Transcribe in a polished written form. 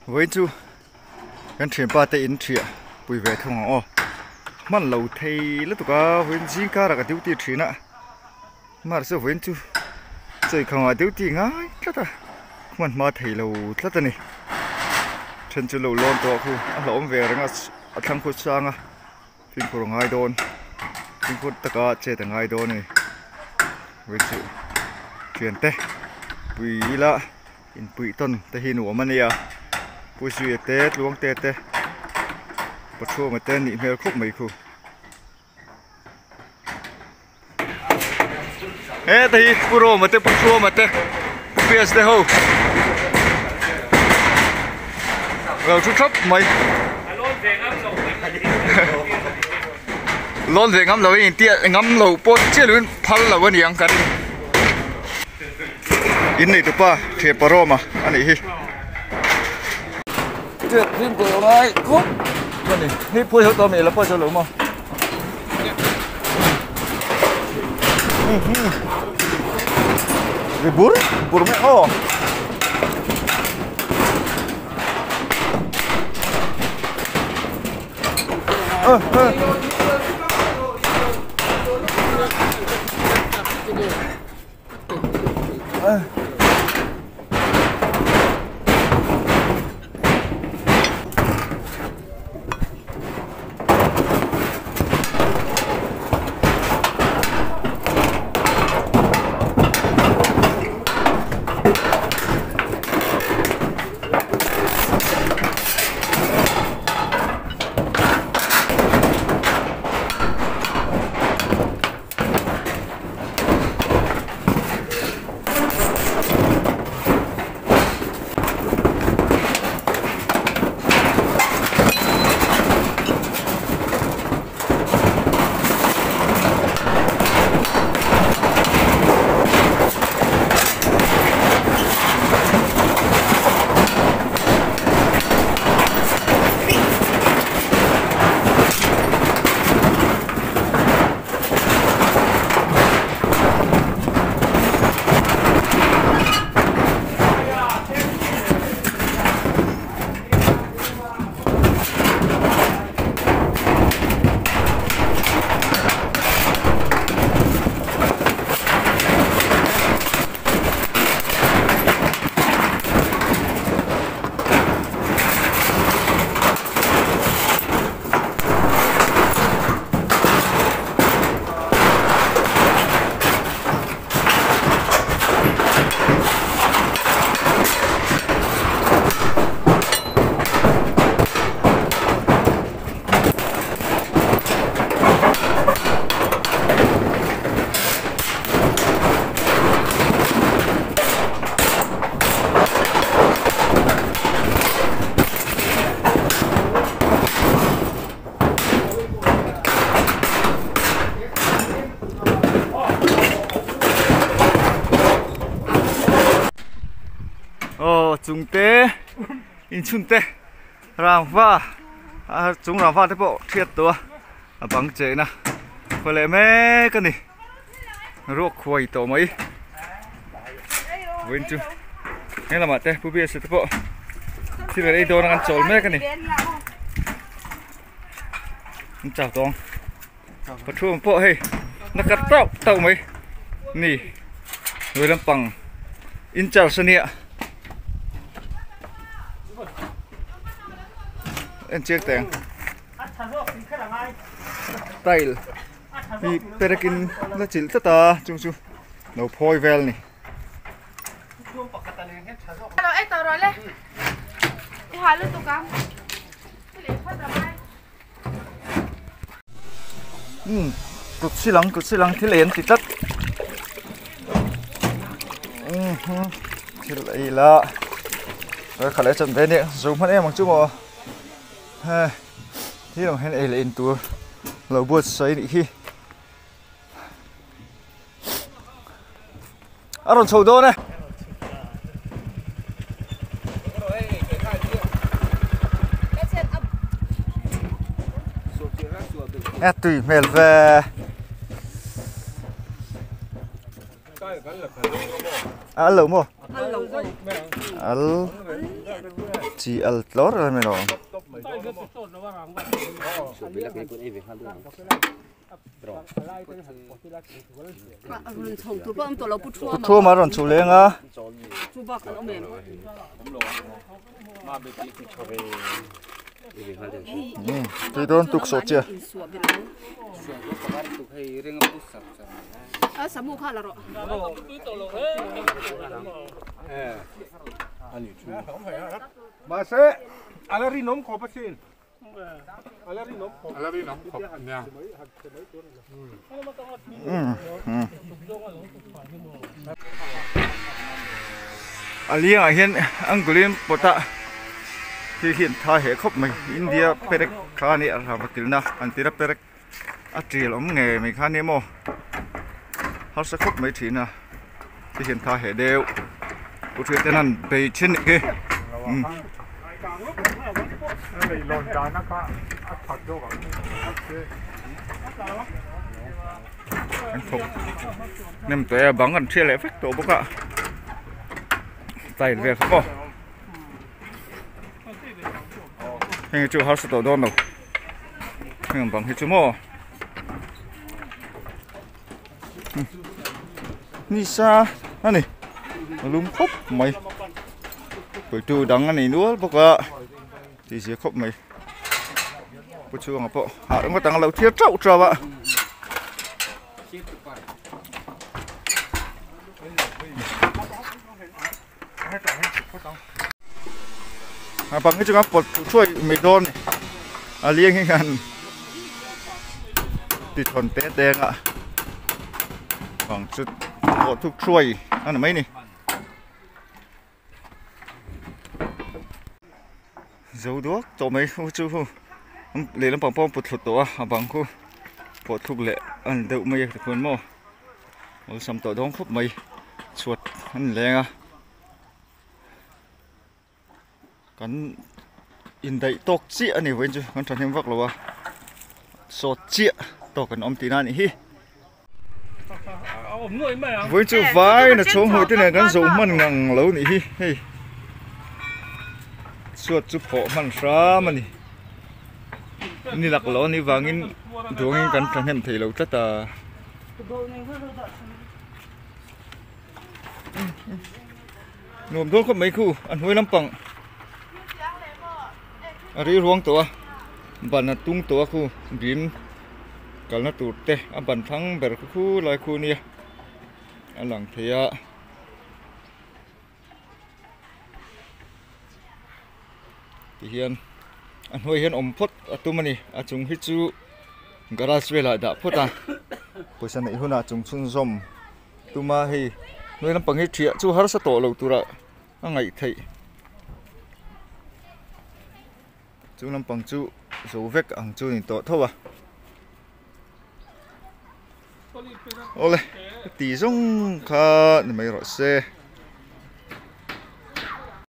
với chú cái chuyện ba tây in chuyện bùi về không hả mà lâu thầy lúc đó với gì cả là cái tiêu tiền chuyện ạ mà sao với chú rồi không ai tiêu tiền ngay rất là mình mà thầy lâu rất là này chân chú lâu lon to khu lâu về rồi ngắt thằng cô sang à phim của ngay đồn phim của tất cả chơi thằng ngay đồn này với chú chuyện tê bùi là in bùi tuần tây hin của mình à bùi suy tết luống tết tê bắt chua mà tên nhị mèo khúc mấy khu ê thì puro mà tê bắt chua mà tê bia tê hô gạo chút thấp mấy lon về ngắm lẩu in tiệt ngắm lẩu bột chia luôn phal lẩu bên yang cái in này tụi ba thiệt paro mà anh ấy tuyệt phim của này khúc cái này hết phơi hết tôm này là phơi cho lẩu mà cái bún mẹ ô chúng tê in chun tê ràng va chúng ràng va thế bộ thiệtตัวbằng chế nè phải lấy mấy cái này ruột khoai tổ mấy quên chưa nghe là mà tê bố bia sẽ thế bộ thì về đây đồ đang ăn trộn mấy cái này chào tông bắt chua một bộ hay nó cắt tàu mấy nì người làm bằng in chào sân địa em chiếc tèng tay vì perekin nó chỉ rất là chung nấu phôi vel này rồi ấy tao rồi lên đi hỏi luôn tụi con cột xi lăng thì liền thì tất thì lại là rồi khả lẽ chậm thế này dùng hết em bằng chút mà thì đồng hen ấy là in tua lẩu bột sấy đi khi ăn sầu đô này tùy mèo về lẩu mua chỉ al lor rồi mày nó thua mà rồi chủ lên à tôi đón tục sốt chưa mà sẽ alari nôm khó bắt xin alari nôm khó nha ali à hiện anh gửi bota thì hiện thay hệ khóc mình India perek khá nè làm một tiếng na anh tira perek à chỉ lắm nghề mình khá nè mò họ sẽ khóc mấy chỉ na thì hiện thay hệ đều của chuyện tên anh bị trên kia anh phục nem tuệ bắn gần chia lẽ phách tổ bốc ạ tay về không có hình chú họ sẽ tổ đón đâu hình bằng hình chú mò Nisa anh này lúng khóc mày buổi trưa đắng anh này nữa bốc ạ thì sẽ khóc mày buổi trưa ngọc bộ họ cũng có tăng lâu thiết trâu trò ạ bằng cái trường hợp bột chuối mì đôn liêng cái ngàn thịt thuần tết đen ạ bằng chút bột thuốc chuối ăn là mấy này dầu đuốc tổ mấy khu chú khu lấy làm bằng bông bột thụt tổ bằng khu bột thuốc lệ ăn đậu mây thì cuốn mò xong tổ đóng khúc mây chuột ăn lẹ à còn in đây tóc chia này với chú con tròn thêm vắc là sốt chia tóc còn tí na này hi với chú vai là chỗ hồi thế này con dầu mặn ngằng lâu này hi hi suốt chú phổ mặn xa mà này ni lạc lỗ ni vàng in ruộng in con tròn thêm thì lâu rất là nôm thuốc có mấy khu ăn hơi lắm bằng ari ruang tua ban tung tua khu gym kalna turte ban thang ber khu lai khu nia alang thia Thian an hoi hian om phot atumani achung hi chu garage vela da phota poisa nei huna chung chun zom tuma hi noi lam pang hi thia chu har sa to lo tura angai thei chú làm bằng chú dấu vết ăn chú nhìn tốt thôi à ôi tí giống khá mấy rồi xe